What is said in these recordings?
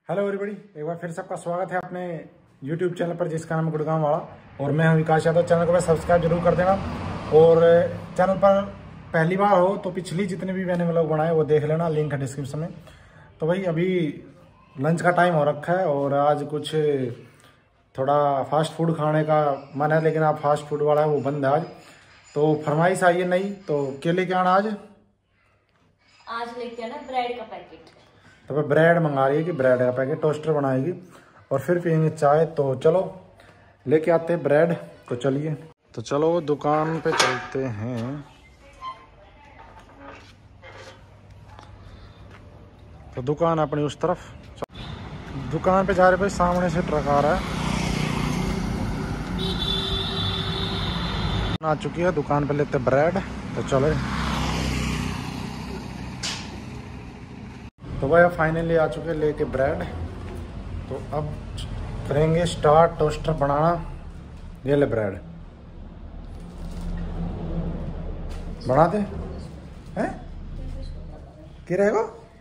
Hello everybody, एक बार फिर सबका स्वागत है अपने यूट्यूब चैनल पर जिसका नाम है गुड़गांव वाला। और मैं हूं विकास यादव। चैनल को सब्सक्राइब जरूर कर देना। और चैनल पर पहली बार हो तो पिछली जितने भी मैंने व्लॉग बनाए वो देख लेना, लिंक है डिस्क्रिप्शन में। तो भाई अभी लंच का टाइम हो रखा है और आज कुछ थोड़ा फास्ट फूड खाने का मन है, लेकिन आप फास्ट फूड वाला है वो बंद है आज। तो फरमाइश आई है नहीं, तो क्या लेके आना आज लेके आना ब्रेड का पैकेट। तो भाई ब्रेड मंगा रही है कि ब्रेड का पैकेट, टोस्टर बनाएगी और फिर पियेंगे चाय। तो चलो लेके आते हैं ब्रेड। तो चलिए, तो चलो दुकान पे चलते हैं। तो दुकान अपनी उस तरफ, दुकान पे जा रहे भाई। सामने से ट्रक आ रहा है, आ चुकी है दुकान पे। लेते ब्रेड। तो चले। तो भाई फाइनली आ चुके लेके ब्रेड। तो अब करेंगे स्टार्ट टोस्टर बनाना। ये ले ब्रेड बनाते हैं। क्या रहेगा?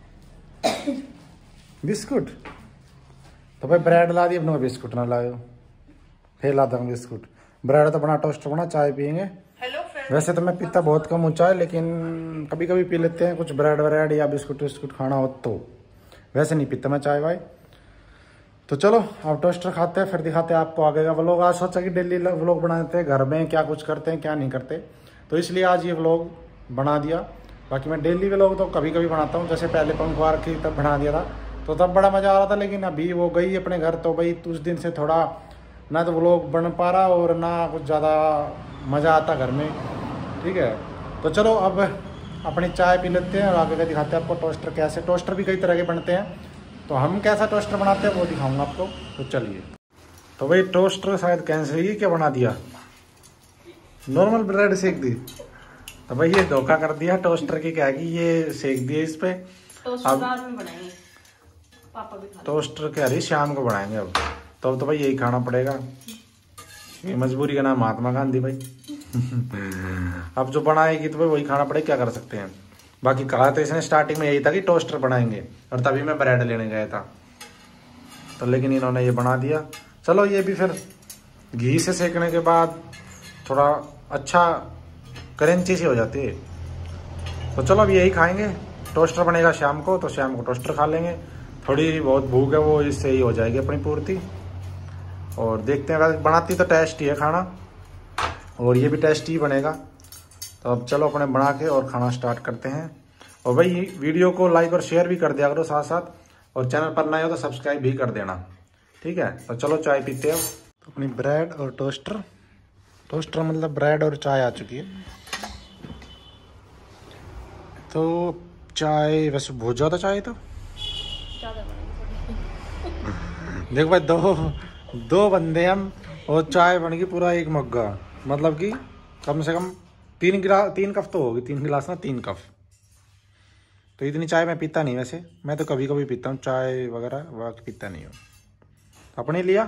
बिस्कुट। तो भाई ब्रेड ला दी, अपने बिस्कुट ना लाए फिर ला दूंगा बिस्कुट। ब्रेड तो बना, टोस्टर बना, चाय पियेंगे। वैसे तो मैं पीता बहुत कम हूँ चाय, लेकिन कभी कभी पी लेते हैं कुछ ब्रेड व्रेड या बिस्कुट विस्कुट खाना हो तो। वैसे नहीं पीता मैं चाय वाय। तो चलो अब टोस्टर खाते हैं, फिर दिखाते हैं आपको आगे का व्लॉग। आज सोचा कि डेली व्लॉग बनाते हैं, घर में क्या कुछ करते हैं क्या नहीं करते, तो इसलिए आज ये व्लॉग बना दिया। बाकी मैं डेली व्लॉग तो कभी कभी बनाता हूँ, जैसे पहले पंखवार की तब बना दिया था तो तब बड़ा मज़ा आ रहा था। लेकिन अभी वो गई अपने घर, तो भाई उस दिन से थोड़ा ना तो व्लॉग बन पा रहा और ना कुछ ज़्यादा मज़ा आता घर में। ठीक है, तो चलो अब अपनी चाय पी लेते हैं और आगे का दिखाते हैं आपको टोस्टर कैसे। टोस्टर भी कई तरह के बनते हैं, तो हम कैसा टोस्टर बनाते हैं वो दिखाऊंगा आपको। तो चलिए। तो भाई टोस्टर शायद कैंसिल ही क्या बना दिया, नॉर्मल ब्रेड सेक दी। तो भाई ये धोखा कर दिया टोस्टर की, क्या है कि ये सेक दिए इस पे। अब टोस्टर कह रही शाम को बनाएंगे अब। तो भाई यही खाना पड़ेगा, ये मजबूरी का नाम महात्मा गांधी भाई। अब जो बनाएगी तो भाई वही खाना पड़ेगा, क्या कर सकते हैं। बाकी कहा तो इसने स्टार्टिंग में यही था कि टोस्टर बनाएंगे, और तभी मैं ब्रेड लेने गया था। तो लेकिन इन्होंने ये बना दिया। चलो ये भी फिर घी से सेकने के बाद थोड़ा अच्छा क्रंची सी हो जाती है। तो चलो अब यही खाएंगे। टोस्टर बनेगा शाम को, तो शाम को टोस्टर खा लेंगे। थोड़ी बहुत भूख है वो इससे ही हो जाएगी अपनी पूर्ति। और देखते हैं, अगर बनाती तो टेस्टी है खाना, और ये भी टेस्टी ही बनेगा। तो अब चलो अपने बना के और खाना स्टार्ट करते हैं। और भाई वीडियो को लाइक और शेयर भी कर दिया करो साथ साथ, और चैनल पर नए हो तो सब्सक्राइब भी कर देना। ठीक है, तो चलो चाय पीते हैं। तो अपनी ब्रेड और टोस्टर मतलब ब्रेड और चाय आ चुकी है। तो चाय वैसे बहुत ज़्यादा चाय तो देख भाई, दो बंदे हम, और चाय बन गई पूरा एक मग्गा। मतलब कि कम से कम 3 कप तो होगी, 3 गिलास ना 3 कप। तो इतनी चाय मैं पीता नहीं वैसे, मैं तो कभी कभी पीता हूँ चाय वगैरह, बाकी पीता नहीं हूँ। अपने लिया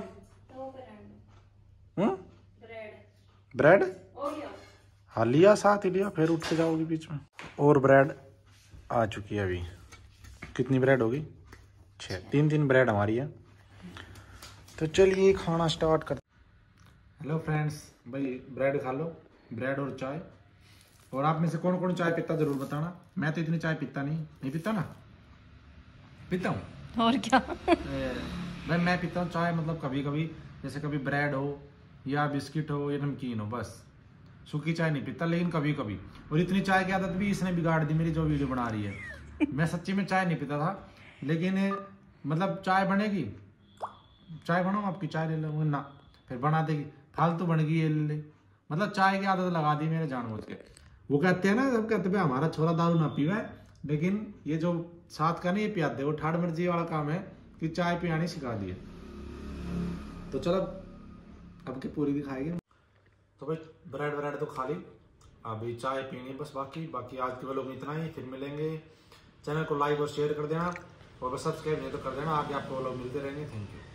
ब्रेड हाँ लिया, साथ ही लिया, फिर उठ के जाओगी बीच में। और ब्रेड आ चुकी है अभी। कितनी ब्रेड होगी? 6, 3 ब्रेड हमारी है। तो चलिए खाना स्टार्ट कर। हेलो फ्रेंड्स, भाई ब्रेड खा लो, ब्रेड और चाय। और आप में से कौन कौन चाय पीता जरूर बताना। मैं तो इतनी चाय पीता नहीं पीता ना, पीता हूँ और क्या। भाई मैं पीता हूँ चाय, मतलब कभी कभी, जैसे कभी ब्रेड हो या बिस्किट हो या नमकीन हो, बस। सूखी चाय नहीं पीता, लेकिन कभी कभी। और इतनी चाय की आदत भी इसने बिगाड़ दी मेरी, जो वीडियो बना रही है। मैं सच्ची में चाय नहीं पीता था, लेकिन मतलब चाय बनेगी, चाय बनाओ आपकी, चाय ले लो ना, फिर बना देगी, फालतू बन गई ये ले। मतलब चाय की आदत लगा दी मेरे जानबूझ के। वो कहते हैं ना, जब कहते हैं हमारा छोरा दारू ना पीवा है, लेकिन ये जो साथ का नहीं ये पियाते, वो ठाड़ मर्जी वाला काम है कि चाय पियानी सिखा दी है। तो चलो अब की पूरी भी खाएगी। तो भाई ब्रेड तो खा ली, अभी चाय पीनी बस बाकी आज के व्लॉग में इतना ही। फिर मिलेंगे। चैनल को लाइक और शेयर कर देना, और बस सब्सक्राइब नहीं तो कर देना। आगे आपको व्लॉग मिलते रहेंगे। Thank you.